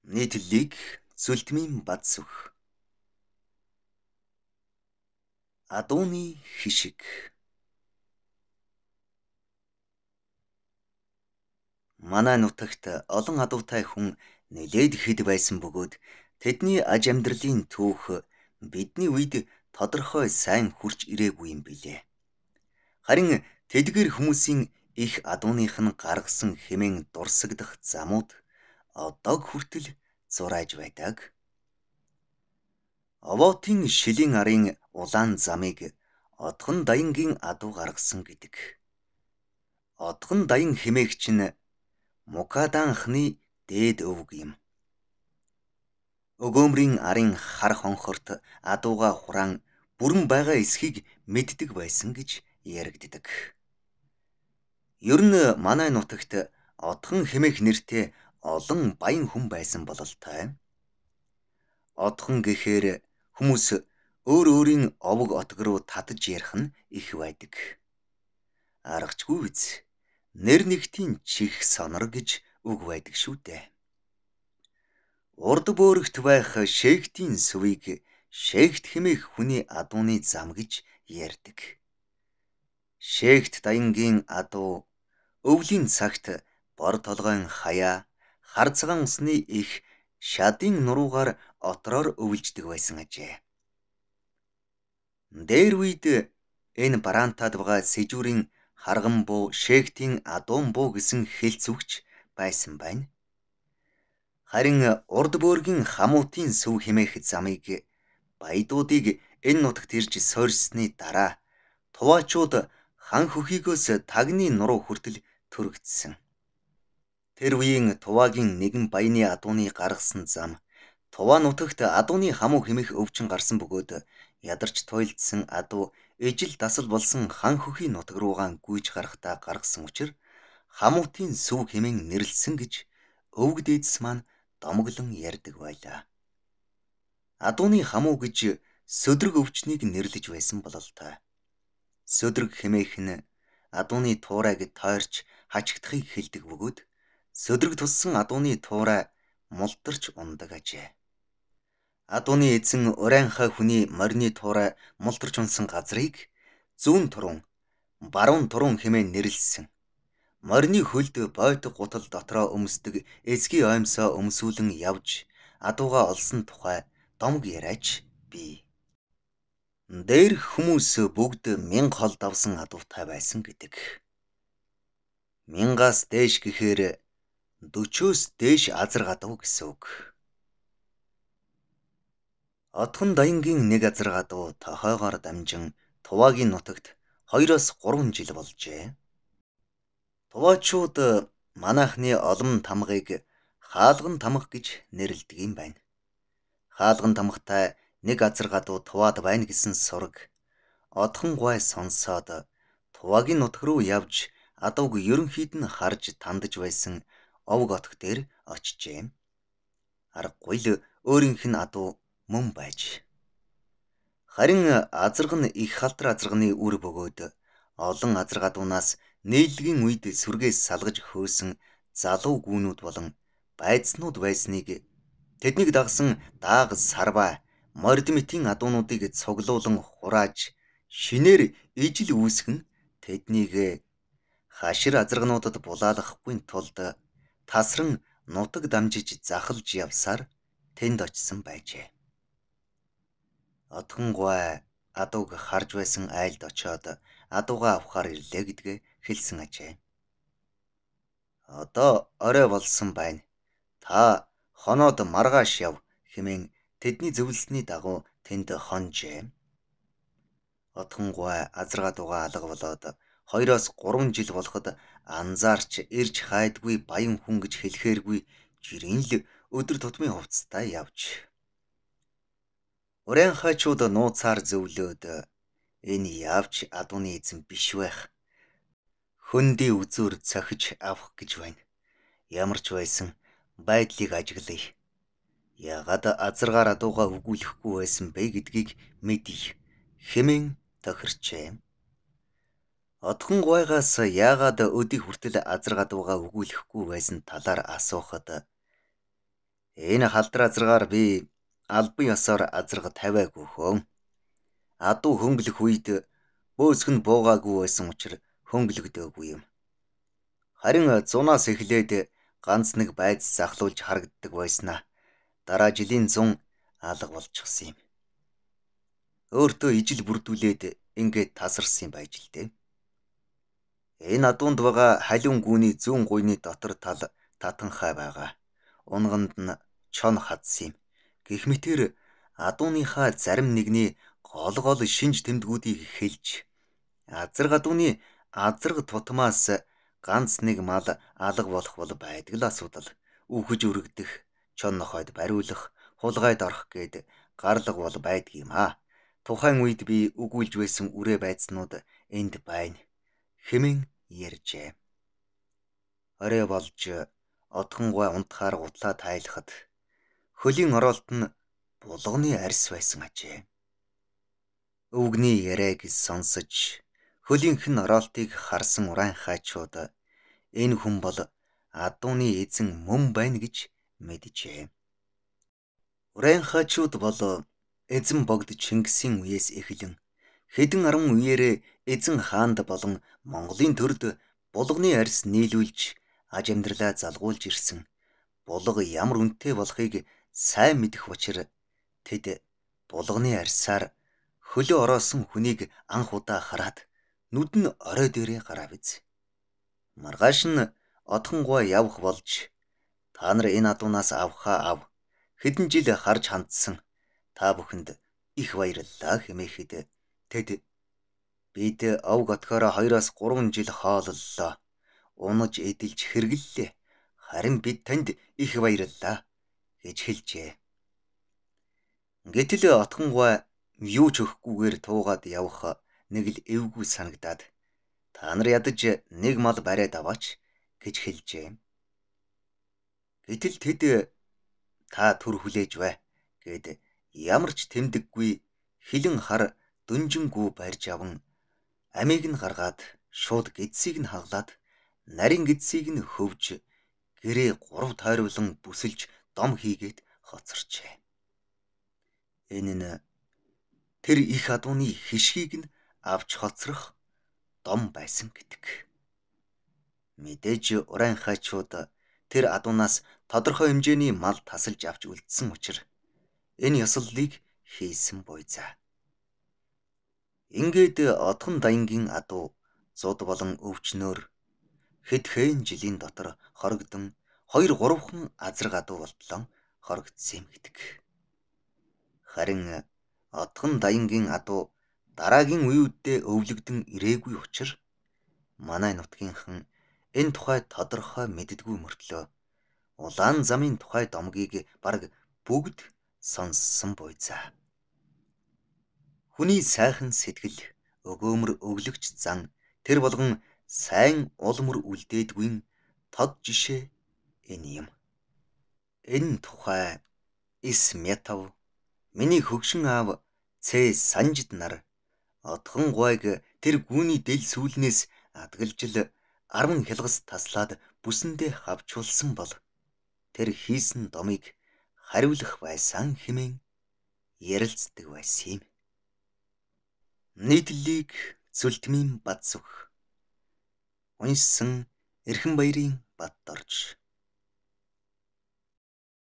Нийтлэлийг Зүлтмийн Бадсүх. Адууны хишиг. Манай нутагт олон адуутай хүн нэлээд хэд байсан бөгөөд тэдний аж амьдралын түүх бидний үед тодорхой сайн хурж ирээгүй юм билээ. Харин тэдгээр хүмүүсийн их адууных нь гаргасан хэмээн дурсагдах замууд одоо хүртэл зурайж байдаг. Овоотын шилийн арын улаан замыг Отхон Daянгийн адуу гаргасан гэдэг. Отхон Даян хэмээгч нь Мукадаанхны дээд өвөг юм. Өгөөмрийн арын хар хонхорт адууга хураан бүрэн байгаа эсхийг мэддэг байсан гэж яригддаг. Ер нь манай нутагт Отхон хэмээх нэртэй олон баян хүн байсан бололтой. Отхон гэхээр хүмүүс өөр өөрийн овог отг руу татаж ярих нь их байдаг. Аргачгүй биз? Нэр нэгтийн чих сонор гэж үг байдаг шүү дээ. Урд бөөрөгт байх шээгтийн сүвийг шээгт хэмээх хүний адууны зам гэж ярьдаг. Шээгт Daянгийн адуу өвлийн цагт бор толгойн хаяа хар цагаан усны их шадын нуруугаар отроор өвлждөг байсан ажээ. Дээр үед энэ бараантад байгаа сэжүүрийн харган буу шээгтийн адуун буу гэсэн хэлц үгч байсан байна. Харин урд бөөргийн хамуутын сүв хэмээх замыг баядуудыг энэ нутагт ирж сойрсны дараа туваачууд хан хөхийгөөс тагны нуруу хүртэл төрөгдсөн. Тэр үеийн Туваагийн нэгэн баяны адууны гаргасан зам Туваа нутагт адууны хамуу хэмээх өвчин гарсан бөгөөд ядарч туйлдсан адуу ижил дасал болсон хан хөхийн нутаг руугаан гүйж гарахдаа гаргасан учир хамуутын сүв хэмээн нэрлсэн гэж өвөг дээдэс маань домоглон ярьдаг байлаа. Адууны хамуу гэж сөдрөг өвчнийг нэрлэж байсан бололтой. Сөдрөг хэмээх нь адууны туурайг тойрч хачигдахыг хэлдэг бөгөөд сөдрөг туссан адууны туурай мултарч ундаг ажээ. Адууны эзэн урайнхай хүний морины туурай мултарч унсан газрыг зүүн турун, баруун турун хэмээн нэрлсэн. Морины хөлд бойтог гутал дотроо өмсдөг эцгийн оймсоо өмсүүлэн явж адууга олсон тухай домог яриач бий. Дээрх хүмүүс бүгд 1000 хол давсан адуутай байсан гэдэг. 1000-аас дээш гэхээр 40-оос дээш азар адуу гэсэн үг. Отхон Daянгийн нэг азар адуу тохойгоор дамжин Туваагийн нутагт 2-оос 3 жил болжээ. Туваачууд манайхны олон тамгыг хаалган тамга гэж нэрлэдэг юм байна. Хаалган тамгатай нэг азар адуу Туваад байна гэсэн сураг Отхон гуай сонсоод Туваагийн нутаг руу явж адууг ерөнхийд нь харж тандаж байсан овог отг дээр очижээ. Аргагүй л өөрийнх нь адуу мөн байж. Харин азарг нь их халтар азарганы үр бөгөөд олон азарг адуунаас нийллэгийн үед сүргээс салгаж хөөсөн залуу гүүнүүд болон байцнууд байсныг тэднийг дагсан дааг сарваа мордмитийн адуунуудыг цуглуулан хурааж шинээр ижил үүсгэн тэднийг хашир азаргнуудад булаалгахгүй тулд тасран нутаг дамжиж захалж явсаар тэнд очсон байжээ. Отхон гуай адууг харж байсан айлд очоод адууга авахар ирлээ гэдгээ хэлсэн ажээ. Одоо орой болсон байна. Та хоноод маргааш яв хэмээн тэдний зөвлөсний дагуу тэнд хонжээ. Отхон гуай азар адууга алга болоод 2-оос 3 жил болоход анзаарч ирж хайдгүй баян хүн гэж хэлэхээргүй жирийн л өдөр тутмын хувцастай явж. Урайнхайчууд нууцаар зөвлөөд энэ явж адууны эзэн биш байх. Хөндий үзүүр цохиж авах гэж байна. Ямар ч байсан байдлыг ажиглая. Яагаад азаргаар адууга өгүүлэхгүй байсан бэ гэдгийг мэдье хэмээн тохирчээ. Отхон гуайгаас яагаад өдий хүртэл азар адууга өгүүлэхгүй байсан талаар асуухад Энэ халдраа азаргаар би албан ёсоор азарга тавиагүй хөөн. Адуу хөнгөлөх үед бөөсг нь буугаагүй байсан учраас хөнгөлөгдөөгүй юм. Харин зунаас эхлээд ганц нэг байц захлуулж харагддаг байснаа дараа жилийн зун алга болчихсон юм. Өөртөө ижил бүрдүүлээд ингээд тасарсан юм байж л дээ. Энэ адуунд байгаа халиун гүний зүүн гуйны дотор тал татанхай байгаа. Унганд нь чон хадсан юм. Гэх мэтэр адууныхаа зарим нэгний гол шинж тэмдгүүдийг хэлж азар гадууны азарга тутмаас ганц нэг мал алга болох бол байдаг л асуудал. Үхэж үргдэх, чон нохойд бариулах, хулгайд орох гээд гарлага бол байдаг юм аа. Тухайн үед би үгүүлж байсан үрээ байцнууд энд байна хэмээн ярьжээ. Орой болж одхонгой унтахаар гутлаа тайлахад хөлийн ороолт нь булганы арьс байсан ажээ. Өвгний яриаг сонсож хөлийнх нь ороолтыг харсан урайн хаачууд энэ хүн бол адууны эзэн мөн байна гэж мэджээ. Урайн хаачууд бол эзэн богд Чингисийн үеэс эхлэн хэдэн 10 үеэрээ эзэн хаанд болон Монголын төрд булганы арьс нийлүүлж аж амьдралаа залгуулж ирсэн. Булга ямар үнэтэй болохыг сайн мэдэх учраас тэд булганы арьсаар хөлөө ороосон хүнийг анх удаа хараад нүд нь орой дээрээ гараа биз. Маргааш нь одхонгой явах болж та нар энэ адуунаас авхаа ав. Хэдэн жил харж хандсан та бүхэнд их баярлалаа хэмээхэд тэд бид овг отгоороо 2-3 жил хооллолоо. Унаж эдэлж хэргэллээ. Харин бид танд их баярлалаа гэж хэлжээ. Гэтэл отхонгой юу ч өгөхгүйгээр туугаад явах нэг л эвгүй санагдаад та нар ядаж нэг мал бариад аваач гэж хэлжээ. Гэтэл тэд та төр хүлээж бай гэд ямар ч тэмдэггүй хилэн хар дүнжингүү барьж аван амийг нь гаргаад шууд гидсийг нь хаглаад нарийн гидсийг нь хөвж гэрээ 3 тойруулан бүсэлж дом хийгээд хоцорчээ. Энэ нь тэр их адууны хишгийг нь авч хоцрох дом байсан гэдэг. Мэдээж урайн хаачууд тэр адуунаас тодорхой хэмжээний мал тасалж авч үлдсэн учраас энэ ёслолыг хийсэн буйзаа. Ингээд одхон dayanгийн адуу зуд болон өвчнөөр хэдхэн жилийн дотор хоригдон 2-3хан азар гадуу болтлон хоригдсан юм гэдэг. Харин одхон dayanгийн адуу дараагийн үеүдээ өвлөгдөн ирээгүй учраас манай нутгийнхан энэ тухай тодорхой мэддэггүй мөртлөө улаан замын тухай домгийг бараг бүгд сонссон буйзаа. Хүний сайхан сэтгэл, өгөөмөр өглөгч зан тэр болгон сайн улмөр үлдээдгүй тод жишээ энэ юм. Энэ тухай Исмятав, миний хөгшин аав Цэ Санжид нар одхон гуайг тэр гүний дэл сүүлнээс адгалжил 10 хялгас таслаад бүсэндээ хавчулсан бол тэр хийсэн домыг хариулах байсан хэмээн ярилцдаг байсан юм. Нийтлэлийг Зүлтмийн Бадсүх уншсан Эрхэнбаярын Баддорж